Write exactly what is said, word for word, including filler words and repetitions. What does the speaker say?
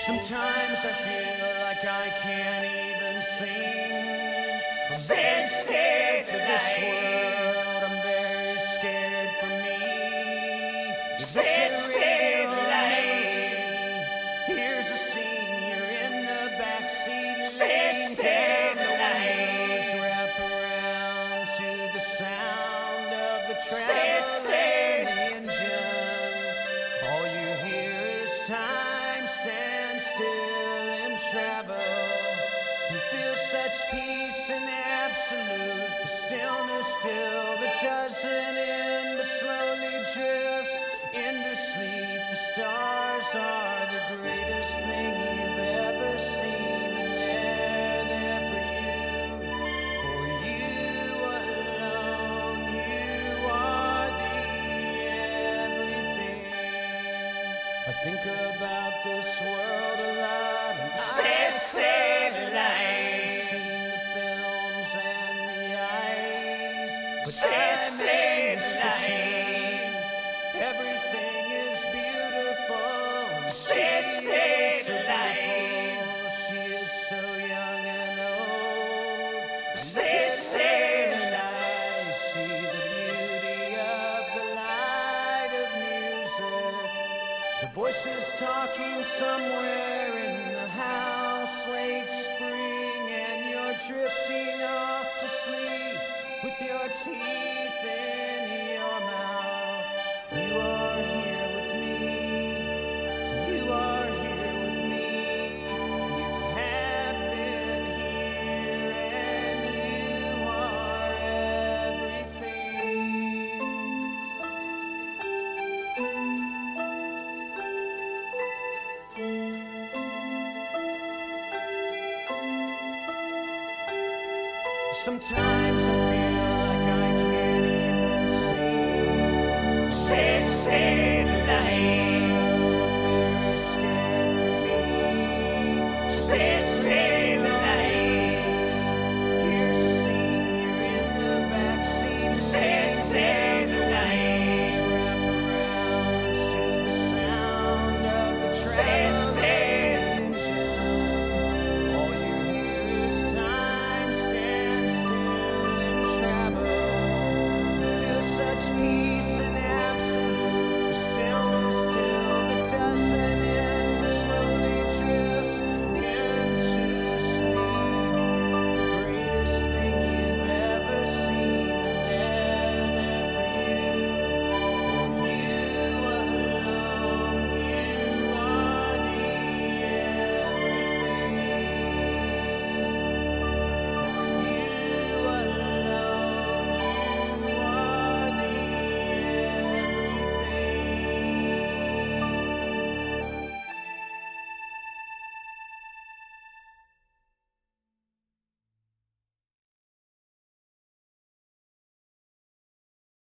Sometimes I feel like I can't even sing. Say, say For this world, I'm very scared for me. Say, say Here's a scene, you're in the backseat, Say, laying say down, the windows wrap around to the sound of the Say, say traveling engine. All you hear is time stand still and travel. You feel such peace and absolute, the stillness still that doesn't end but slowly drifts into sleep. The stars are the greatest thing you've ever seen, and they're there for you, for you alone. You are the everything. I think about this world a lot, and Say, I've say I've seen the films and the eyes, but Say, that say means pretend. Everything is beautiful. Say, She say is so beautiful. She is so young and old. Say, say And I see the beauty of the light of music. The voices talking somewhere in the house, late spring, and you're drifting off to sleep with your teeth in your mouth. You are here with me. You are here with me. You have been here, and you are everything. Sometimes